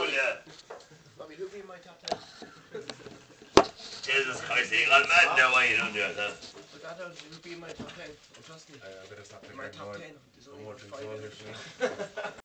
yeah. Bobby, who'd be in my top 10? Jesus Christ, you got mad now, why you don't do that? But that would be in my top 10. Trust me. I better stop In my drinking. top 10. There's No only more drinks 5 all in here it. for me.